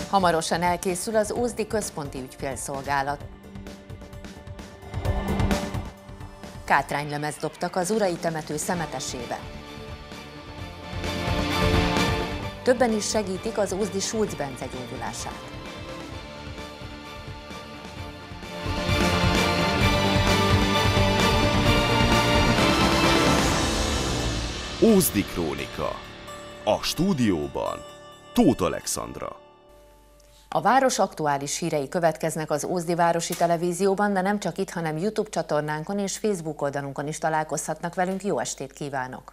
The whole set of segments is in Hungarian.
Hamarosan elkészül az Ózdi Központi Ügyfélszolgálat. Kátránylemezt dobtak az Urai temető szemetesébe. Többen is segítik az ózdi Schulz Bence gyógyulását. Ózdi Krónika. A stúdióban Tóth Alexandra. A város aktuális hírei következnek az Ózdi Városi Televízióban, de nem csak itt, hanem YouTube csatornánkon és Facebook oldalunkon is találkozhatnak velünk. Jó estét kívánok!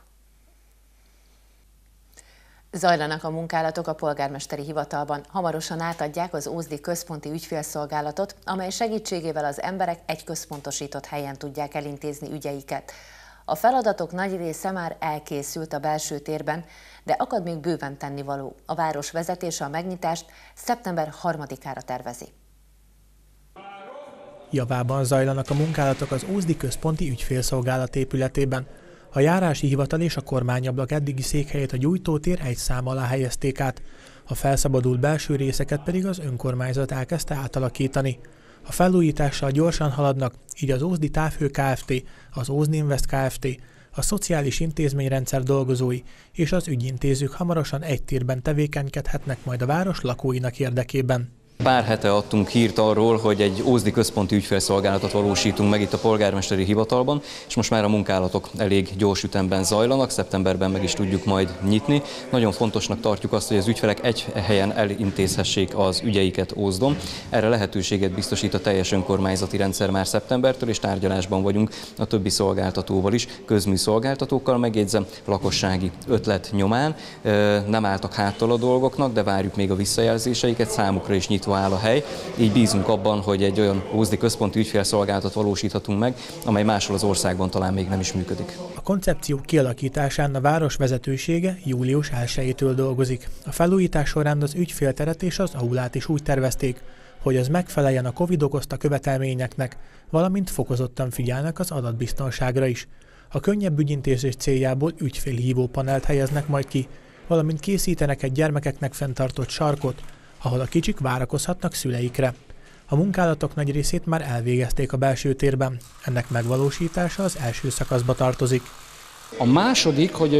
Zajlanak a munkálatok a polgármesteri hivatalban. Hamarosan átadják az Ózdi Központi Ügyfélszolgálatot, amely segítségével az emberek egy központosított helyen tudják elintézni ügyeiket. A feladatok nagy része már elkészült a belső térben, de akad még bőven tennivaló. A város vezetése a megnyitást szeptember 3-ára tervezi. Javában zajlanak a munkálatok az Ózdi Központi Ügyfélszolgálat épületében. A járási hivatal és a kormányablak eddigi székhelyét a gyújtótér egy szám alá helyezték át, a felszabadult belső részeket pedig az önkormányzat elkezdte átalakítani. A felújítással gyorsan haladnak, így az Ózdi Távhő Kft., az Ózninvest Kft., a Szociális Intézményrendszer dolgozói és az ügyintézők hamarosan egy térben tevékenykedhetnek majd a város lakóinak érdekében. Pár hete adtunk hírt arról, hogy egy Ózdi Központi Ügyfélszolgálatot valósítunk meg itt a polgármesteri hivatalban, és most már a munkálatok elég gyors ütemben zajlanak, szeptemberben meg is tudjuk majd nyitni. Nagyon fontosnak tartjuk azt, hogy az ügyfelek egy helyen elintézhessék az ügyeiket Ózdon. Erre lehetőséget biztosít a teljes önkormányzati rendszer már szeptembertől, és tárgyalásban vagyunk a többi szolgáltatóval is, közműszolgáltatókkal, megjegyzem, lakossági ötlet nyomán. Nem álltak háttal a dolgoknak, de várjuk még a visszajelzéseiket, számukra is nyitva áll a hely, így bízunk abban, hogy egy olyan Ózdi Központi Ügyfélszolgálatot valósíthatunk meg, amely máshol az országban talán még nem is működik. A koncepció kialakításán a város vezetősége július 1-től dolgozik. A felújítás során az ügyfélteret és az aulát is úgy tervezték, hogy az megfeleljen a Covid okozta követelményeknek, valamint fokozottan figyelnek az adatbiztonságra is. A könnyebb ügyintézés céljából ügyfélhívó panelt helyeznek majd ki, valamint készítenek egy gyermekeknek fenntartott sarkot, ahol a kicsik várakozhatnak szüleikre. A munkálatok nagy részét már elvégezték a belső térben, ennek megvalósítása az első szakaszba tartozik. A második, hogy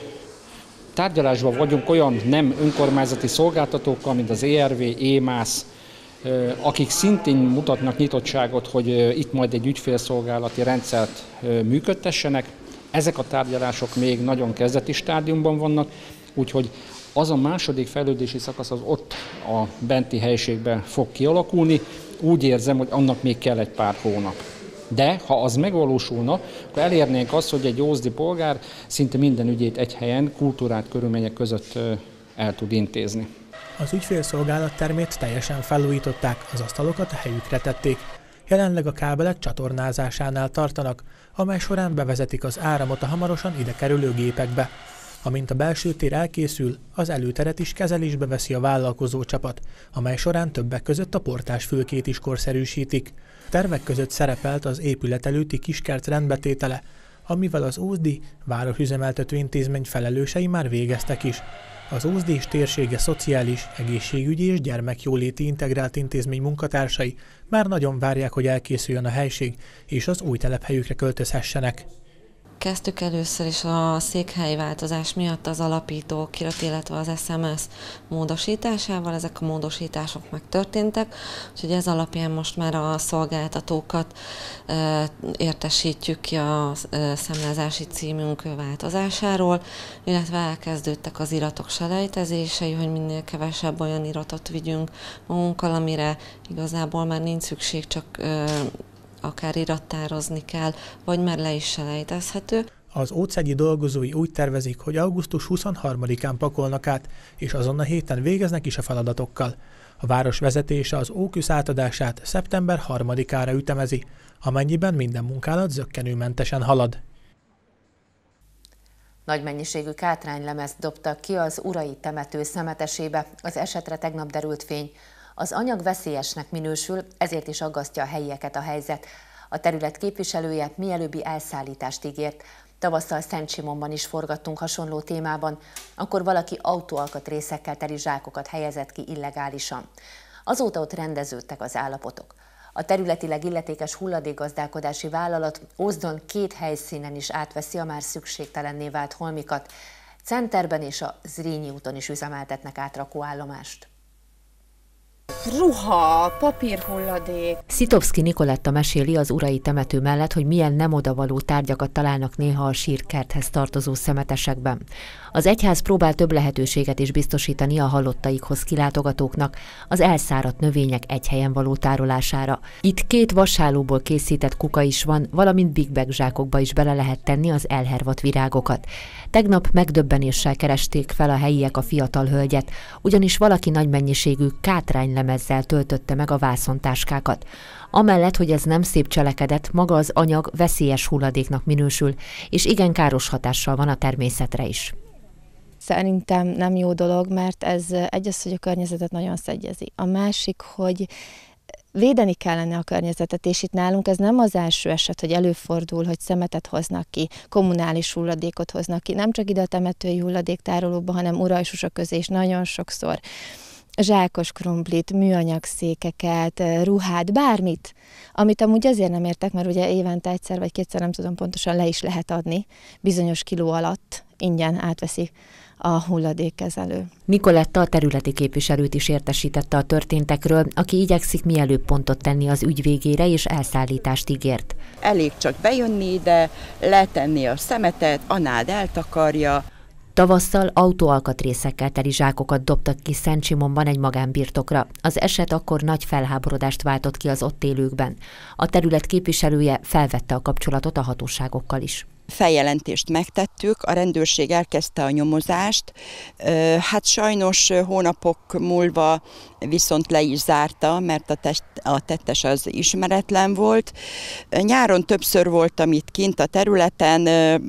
tárgyalásban vagyunk olyan nem önkormányzati szolgáltatókkal, mint az ERV, EMAS, akik szintén mutatnak nyitottságot, hogy itt majd egy ügyfélszolgálati rendszert működtessenek. Ezek a tárgyalások még nagyon kezdeti stádiumban vannak, úgyhogy az a második fejlődési szakasz az ott a benti helyiségben fog kialakulni. Úgy érzem, hogy annak még kell egy pár hónap. De ha az megvalósulna, akkor elérnénk azt, hogy egy ózdi polgár szinte minden ügyét egy helyen, kultúrált körülmények között el tud intézni. Az ügyfélszolgálat termét teljesen felújították, az asztalokat a helyükre tették. Jelenleg a kábelek csatornázásánál tartanak, amely során bevezetik az áramot a hamarosan ide kerülő gépekbe. Amint a belső tér elkészül, az előteret is kezelésbe veszi a vállalkozó csapat, amely során többek között a portásfülkét is korszerűsítik. Tervek között szerepelt az épület előtti kiskert rendbetétele, amivel az Ózdi Városüzemeltető Intézmény felelősei már végeztek is. Az Ózdi és térsége szociális, egészségügyi és gyermekjóléti integrált intézmény munkatársai már nagyon várják, hogy elkészüljön a helység, és az új telephelyükre költözhessenek. Kezdtük először is a székhelyi változás miatt az alapítókirat, illetve az SMS módosításával. Ezek a módosítások megtörténtek, úgyhogy ez alapján most már a szolgáltatókat értesítjük ki a számlázási címünk változásáról, illetve elkezdődtek az iratok selejtezései, hogy minél kevesebb olyan iratot vigyünk magunkkal, amire igazából már nincs szükség, csak akár irattározni kell, vagy már le is selejtezhető. Az ócegyi dolgozói úgy tervezik, hogy augusztus 23-án pakolnak át, és azon a héten végeznek is a feladatokkal. A város vezetése az óküsz átadását szeptember 3-ára ütemezi, amennyiben minden munkálat zökkenőmentesen halad. Nagy mennyiségű kátránylemezt dobtak ki az Urai temető szemetesébe. Az esetre tegnap derült fény. Az anyag veszélyesnek minősül, ezért is aggasztja a helyieket a helyzet. A terület képviselője mielőbbi elszállítást ígért. Tavasszal Szent-Simonban is forgattunk hasonló témában, akkor valaki autóalkatrészekkel teli zsákokat helyezett ki illegálisan. Azóta ott rendeződtek az állapotok. A területileg illetékes hulladékgazdálkodási vállalat Ózdon 2 helyszínen is átveszi a már szükségtelenné vált holmikat. Centerben és a Zrínyi úton is üzemeltetnek átrakóállomást. Ruha, papírhulladék. Szitovszky Nikoletta meséli az urai temető mellett, hogy milyen nem odavaló tárgyakat találnak néha a sírkerthez tartozó szemetesekben. Az egyház próbál több lehetőséget is biztosítani a halottaikhoz kilátogatóknak az elszáradt növények egy helyen való tárolására. Itt 2 vassálóból készített kuka is van, valamint big bag zsákokba is bele lehet tenni az elhervadt virágokat. Tegnap megdöbbenéssel keresték fel a helyiek a fiatal hölgyet, ugyanis valaki nagy mennyiségű kátránylemezzel töltötte meg a vászontáskákat. Amellett, hogy ez nem szép cselekedet, maga az anyag veszélyes hulladéknak minősül, és igen káros hatással van a természetre is. Szerintem nem jó dolog, mert ez egyrészt, hogy a környezetet nagyon szennyezi. A másik, hogy védeni kellene a környezetet, és itt nálunk ez nem az első eset, hogy előfordul, hogy szemetet hoznak ki, kommunális hulladékot hoznak ki, nem csak ide a temetői hulladéktárolóba, hanem urajsusa közé is nagyon sokszor. Zsákos krumplit, műanyag székeket, ruhát, bármit, amit amúgy azért nem értek, mert ugye évente egyszer vagy kétszer, nem tudom pontosan, le is lehet adni, bizonyos kiló alatt ingyen átveszi a hulladékkezelő. Nikoletta a területi képviselőt is értesítette a történtekről, aki igyekszik mielőbb pontot tenni az ügy végére, és elszállítást ígért. Elég csak bejönni ide, letenni a szemetet, a nád eltakarja. Tavasszal autóalkatrészekkel teli zsákokat dobtak ki Szent-Simonban egy magánbirtokra. Az eset akkor nagy felháborodást váltott ki az ott élőkben. A terület képviselője felvette a kapcsolatot a hatóságokkal is. Feljelentést megtettük, a rendőrség elkezdte a nyomozást, hát sajnos hónapok múlva viszont le is zárta, mert a tettes az ismeretlen volt. Nyáron többször voltam itt kint a területen,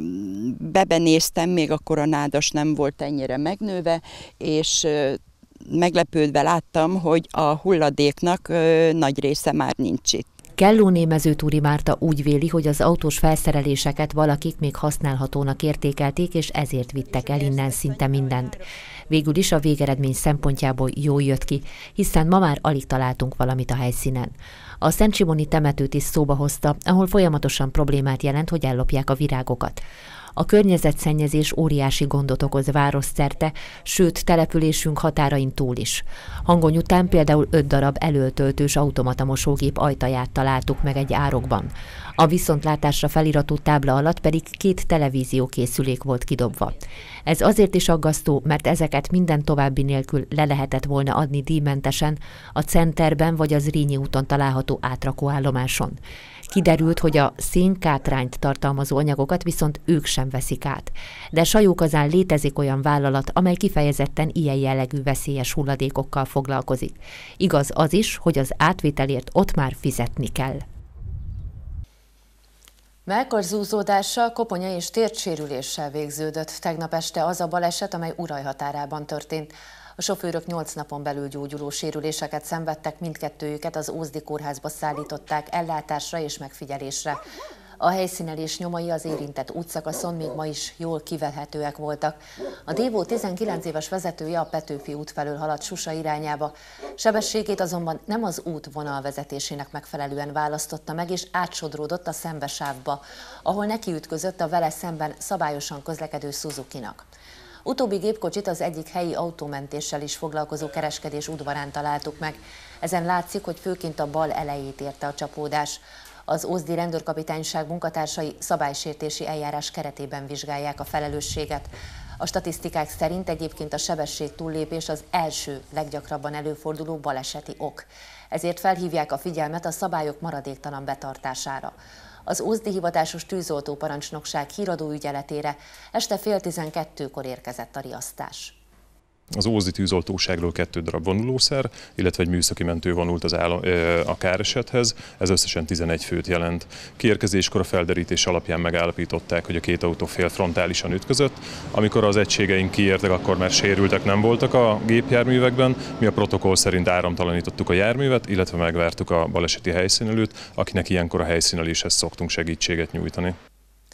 bebenéztem, még akkor a nádas nem volt ennyire megnőve, és meglepődve láttam, hogy a hulladéknak nagy része már nincs itt. Kellóné Mezőtúri Márta úgy véli, hogy az autós felszereléseket valakik még használhatónak értékelték, és ezért vittek el innen szinte mindent. Végül is a végeredmény szempontjából jól jött ki, hiszen ma már alig találtunk valamit a helyszínen. A szentsimoni temetőt is szóba hozta, ahol folyamatosan problémát jelent, hogy ellopják a virágokat. A környezetszennyezés óriási gondot okoz városszerte, sőt településünk határain túl is. Hangon után például 5 darab elöltöltős automata mosógép ajtaját találtuk meg egy árokban. A viszontlátásra feliratú tábla alatt pedig 2 televíziókészülék volt kidobva. Ez azért is aggasztó, mert ezeket minden további nélkül le lehetett volna adni díjmentesen a Centerben vagy az Zrínyi úton található átrakóállomáson. Kiderült, hogy a szénkátrányt tartalmazó anyagokat viszont ők sem veszik át. De Sajókazán létezik olyan vállalat, amely kifejezetten ilyen jellegű veszélyes hulladékokkal foglalkozik. Igaz az is, hogy az átvételért ott már fizetni kell. Mellkarzúzódással, koponya és térdsérüléssel végződött tegnap este az a baleset, amely Uraj határában történt. A sofőrök 8 napon belül gyógyuló sérüléseket szenvedtek, mindkettőjüket az Ózdi kórházba szállították ellátásra és megfigyelésre. A helyszínelés nyomai az érintett útszakaszon még ma is jól kivehetőek voltak. A Dévó 19 éves vezetője a Petőfi út felől haladt Susa irányába. Sebességét azonban nem az út vonalvezetésének megfelelően választotta meg, és átsodródott a szembesávba, ahol nekiütközött a vele szemben szabályosan közlekedő Suzukinak. Utóbbi gépkocsit az egyik helyi autómentéssel is foglalkozó kereskedés udvarán találtuk meg. Ezen látszik, hogy főként a bal elejét érte a csapódás. Az ózdi rendőrkapitányság munkatársai szabálysértési eljárás keretében vizsgálják a felelősséget. A statisztikák szerint egyébként a sebesség túllépés az első leggyakrabban előforduló baleseti ok. Ezért felhívják a figyelmet a szabályok maradéktalan betartására. Az ózdi hivatásos tűzoltóparancsnokság híradó ügyeletére este 11:30-kor érkezett a riasztás. Az ózdi tűzoltóságról 2 darab vonulószer, illetve egy műszaki mentő vonult a káresethez, ez összesen 11 főt jelent. Kiérkezéskor a felderítés alapján megállapították, hogy a 2 autó frontálisan ütközött. Amikor az egységeink kiértek, akkor már sérültek nem voltak a gépjárművekben. Mi a protokoll szerint áramtalanítottuk a járművet, illetve megvártuk a baleseti helyszínelőt, akinek ilyenkor a helyszíneléshez szoktunk segítséget nyújtani.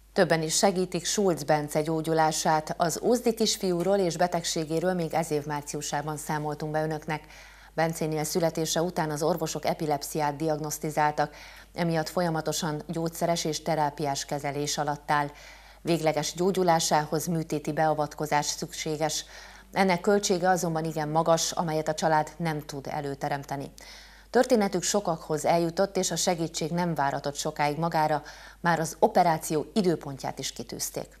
Többen is segítik Schulz Bence gyógyulását. Az ózdi kisfiúról és betegségéről még ez év márciusában számoltunk be önöknek. Bencénél születése után az orvosok epilepsziát diagnosztizáltak, emiatt folyamatosan gyógyszeres és terápiás kezelés alatt áll. Végleges gyógyulásához műtéti beavatkozás szükséges. Ennek költsége azonban igen magas, amelyet a család nem tud előteremteni. Történetük sokakhoz eljutott, és a segítség nem váratott sokáig magára, már az operáció időpontját is kitűzték.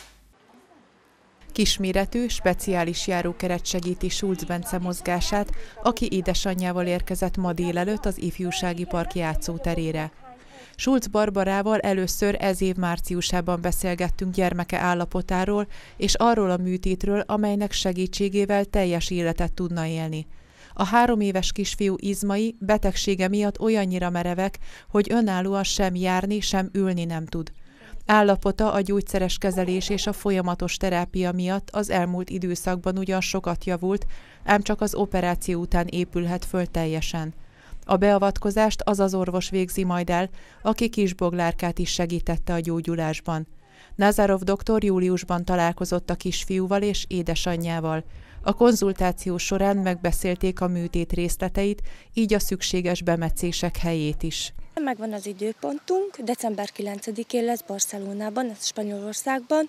Kisméretű, speciális járókeret segíti Schulz Bence mozgását, aki édesanyjával érkezett ma délelőtt az Ifjúsági Park játszóterére. Schulz Barbarával először ez év márciusában beszélgettünk gyermeke állapotáról és arról a műtétről, amelynek segítségével teljes életet tudna élni. A 3 éves kisfiú izmai betegsége miatt olyannyira merevek, hogy önállóan sem járni, sem ülni nem tud. Állapota a gyógyszeres kezelés és a folyamatos terápia miatt az elmúlt időszakban ugyan sokat javult, ám csak az operáció után épülhet föl teljesen. A beavatkozást az az orvos végzi majd el, aki Kisboglárkát is segítette a gyógyulásban. Nazarov doktor júliusban találkozott a kisfiúval és édesanyjával. A konzultáció során megbeszélték a műtét részleteit, így a szükséges bemetszések helyét is. Megvan az időpontunk, december 9-én lesz Barcelonában, ez Spanyolországban.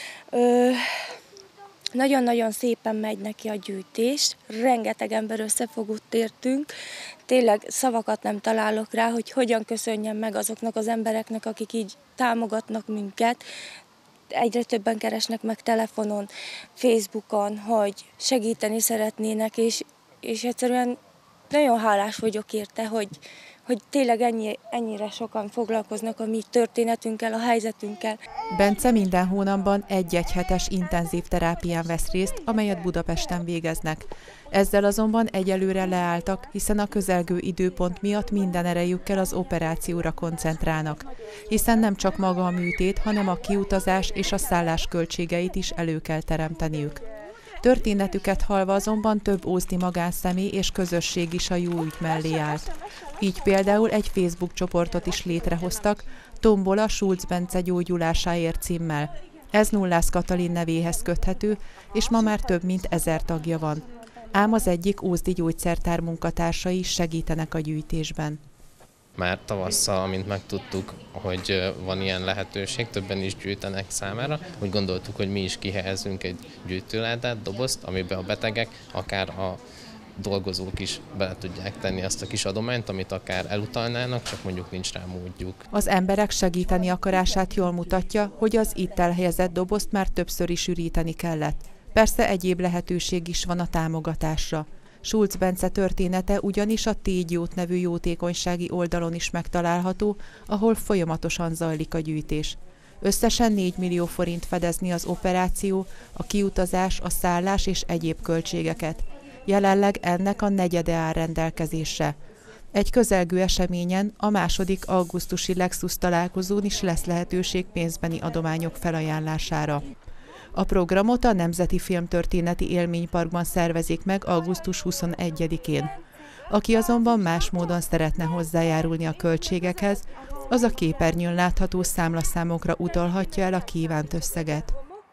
Nagyon-nagyon szépen megy neki a gyűjtés, rengeteg ember összefogott értünk, tényleg szavakat nem találok rá, hogy hogyan köszönjem meg azoknak az embereknek, akik így támogatnak minket. Egyre többen keresnek meg telefonon, Facebookon, hogy segíteni szeretnének, és egyszerűen nagyon hálás vagyok érte, hogy tényleg ennyire sokan foglalkoznak a mi történetünkkel, a helyzetünkkel. Bence minden hónapban egy hetes intenzív terápián vesz részt, amelyet Budapesten végeznek. Ezzel azonban egyelőre leálltak, hiszen a közelgő időpont miatt minden erejükkel az operációra koncentrálnak. Hiszen nem csak maga a műtét, hanem a kiutazás és a szállás költségeit is elő kell teremteniük. Történetüket hallva azonban több ózdi magánszemély és közösség is a jó ügy mellé állt. Így például egy Facebook csoportot is létrehoztak, Tombola Schulz Bence gyógyulásáért címmel. Ez Nullász Katalin nevéhez köthető, és ma már több mint 1000 tagja van. Ám az egyik ózdi gyógyszertár munkatársai segítenek a gyűjtésben. Már tavasszal, amint megtudtuk, hogy van ilyen lehetőség, többen is gyűjtenek számára, úgy gondoltuk, hogy mi is kihelyezünk egy gyűjtőládát, dobozt, amiben a betegek, akár a dolgozók is bele tudják tenni azt a kis adományt, amit akár elutalnának, csak mondjuk nincs rá módjuk. Az emberek segíteni akarását jól mutatja, hogy az itt elhelyezett dobozt már többször is üríteni kellett. Persze egyéb lehetőség is van a támogatásra. Schulz Bence története ugyanis a Tégyót nevű jótékonysági oldalon is megtalálható, ahol folyamatosan zajlik a gyűjtés. Összesen 4 millió forint fedezni az operáció, a kiutazás, a szállás és egyéb költségeket. Jelenleg ennek a negyede áll rendelkezésre. Egy közelgő eseményen, a 2. augusztusi Lexus találkozón is lesz lehetőség pénzbeni adományok felajánlására. A programot a Nemzeti Filmtörténeti Élményparkban szervezik meg augusztus 21-én. Aki azonban más módon szeretne hozzájárulni a költségekhez, az a képernyőn látható számlaszámokra utalhatja el a kívánt összeget.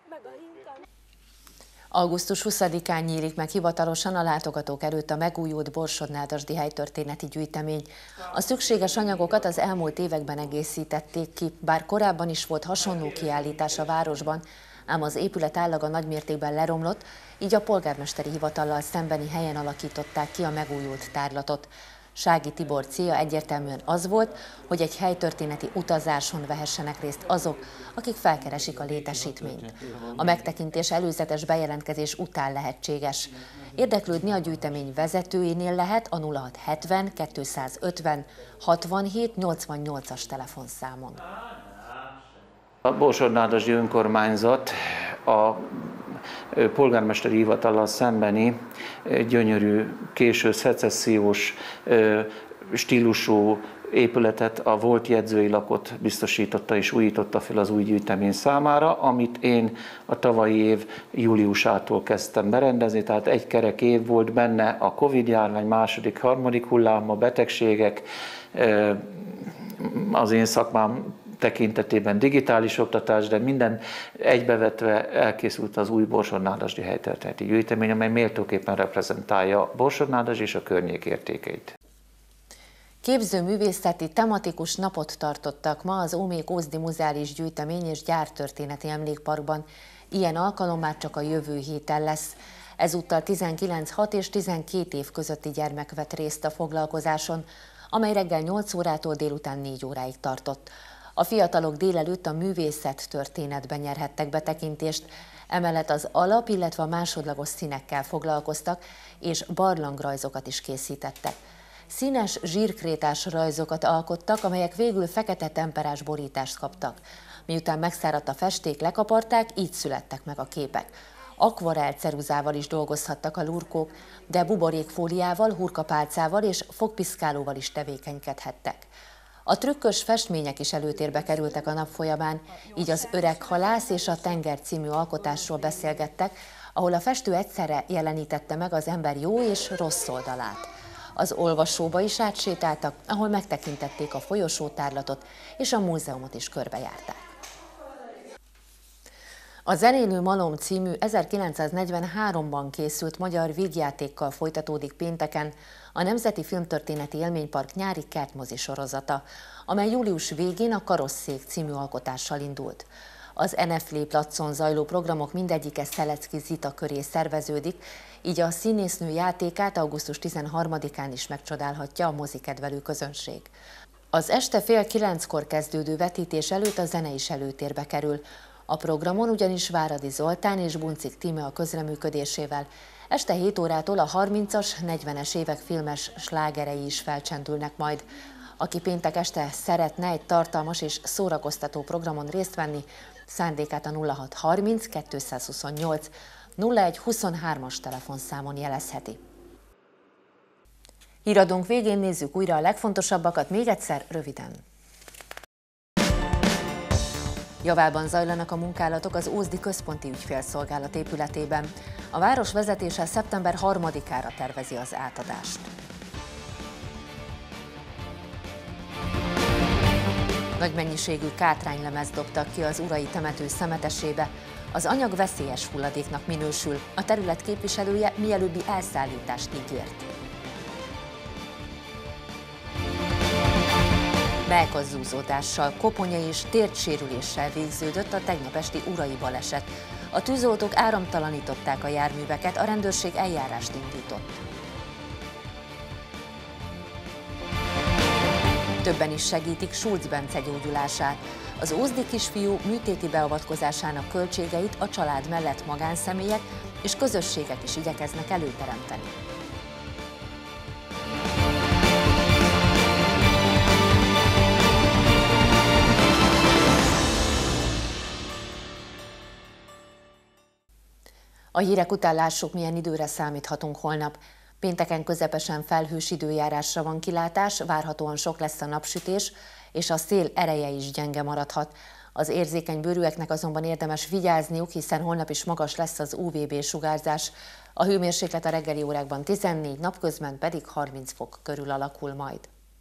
Augusztus 20-án nyílik meg hivatalosan a látogatók előtt a megújult Borsod-Nádasdy helytörténeti gyűjtemény. A szükséges anyagokat az elmúlt években egészítették ki, bár korábban is volt hasonló kiállítás a városban, ám az épület állaga nagymértékben leromlott, így a polgármesteri hivatallal szembeni helyen alakították ki a megújult tárlatot. Sági Tibor célja egyértelműen az volt, hogy egy helytörténeti utazáson vehessenek részt azok, akik felkeresik a létesítményt. A megtekintés előzetes bejelentkezés után lehetséges. Érdeklődni a gyűjtemény vezetőinél lehet a 0670 250 67 88-as telefonszámon. A Borsod-Nádasdy önkormányzat a polgármesteri hivatallal szembeni gyönyörű, késő szecessziós stílusú épületet, a volt jegyzőilakot biztosította és újította fel az új gyűjtemény számára, amit én a tavalyi év júliusától kezdtem berendezni, tehát egy kerek év volt benne a Covid-járvány, második, harmadik hullám, a betegségek, az én szakmám tekintetében digitális oktatás, de minden egybevetve elkészült az új Borsod-Nádasdy helytörténeti gyűjtemény, amely méltóképpen reprezentálja Borsod-Nádasdy és a környék értékeit. Képzőművészeti tematikus napot tartottak ma az Ózdi Muzeális Gyűjtemény és Gyártörténeti Emlékparkban. Ilyen alkalom már csak a jövő héten lesz. Ezúttal 19-6 és 12 év közötti gyermek vett részt a foglalkozáson, amely reggel 8 órától délután 4 óráig tartott. A fiatalok délelőtt a művészettörténetben nyerhettek betekintést, emellett az alap, illetve a másodlagos színekkel foglalkoztak, és barlangrajzokat is készítettek. Színes zsírkrétás rajzokat alkottak, amelyek végül fekete temperás borítást kaptak. Miután megszáradt a festék, lekaparták, így születtek meg a képek. Akvarell ceruzával is dolgozhattak a lurkók, de buborékfóliával, hurkapálcával és fogpiszkálóval is tevékenykedhettek. A trükkös festmények is előtérbe kerültek a nap folyamán, így az Öreg halász és a Tenger című alkotásról beszélgettek, ahol a festő egyszerre jelenítette meg az ember jó és rossz oldalát. Az olvasóba is átsétáltak, ahol megtekintették a folyosótárlatot és a múzeumot is körbejárták. A Zenélő Malom című 1943-ban készült magyar vígjátékkal folytatódik pénteken a Nemzeti Filmtörténeti Élménypark nyári kertmozi sorozata, amely július végén a Karosszék című alkotással indult. Az NFL placon zajló programok mindegyike Szelecki Zita köré szerveződik, így a színésznő játékát augusztus 13-án is megcsodálhatja a mozikedvelő közönség. Az este fél 9-kor kezdődő vetítés előtt a zene is előtérbe kerül. A programon ugyanis Váradi Zoltán és Buncik Tíme a közreműködésével este 7 órától a 30-as, 40-es évek filmes slágerei is felcsendülnek majd. Aki péntek este szeretne egy tartalmas és szórakoztató programon részt venni, szándékát a 0630 228 0123-as telefonszámon jelezheti. Híradónk végén nézzük újra a legfontosabbakat, még egyszer röviden. Javában zajlanak a munkálatok az Ózdi Központi Ügyfélszolgálat épületében. A város vezetése szeptember 3-ára tervezi az átadást. Nagy mennyiségű kátránylemezt dobtak ki az Urai temető szemetesébe. Az anyag veszélyes hulladéknak minősül, a terület képviselője mielőbbi elszállítást ígért. Mellkazzúzódással, koponyai és térdsérüléssel végződött a tegnap esti urai baleset. A tűzoltók áramtalanították a járműveket, a rendőrség eljárást indított. Többen is segítik Schulz Bence gyógyulását. Az ózdi kisfiú műtéti beavatkozásának költségeit a család mellett magánszemélyek és közösségek is igyekeznek előteremteni. A hírek után lássuk, milyen időre számíthatunk holnap. Pénteken közepesen felhős időjárásra van kilátás, várhatóan sok lesz a napsütés, és a szél ereje is gyenge maradhat. Az érzékeny bőrűeknek azonban érdemes vigyázniuk, hiszen holnap is magas lesz az UVB-sugárzás. A hőmérséklet a reggeli órákban 14, napközben pedig 30 fok körül alakul majd.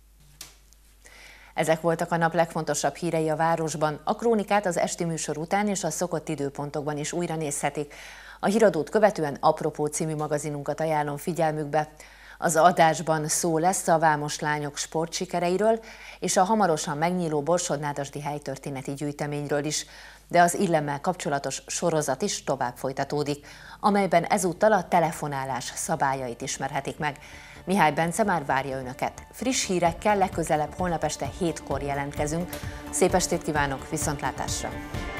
Ezek voltak a nap legfontosabb hírei a városban. A krónikát az esti műsor után és a szokott időpontokban is újra nézhetik. A híradót követően Apropó című magazinunkat ajánlom figyelmükbe. Az adásban szó lesz a vámos lányok sportsikereiről és a hamarosan megnyíló Borsod-Nádasdy helytörténeti gyűjteményről is, de az illemmel kapcsolatos sorozat is tovább folytatódik, amelyben ezúttal a telefonálás szabályait ismerhetik meg. Mihály Bence már várja Önöket. Friss hírekkel legközelebb holnap este 7-kor jelentkezünk. Szép estét kívánok, viszontlátásra!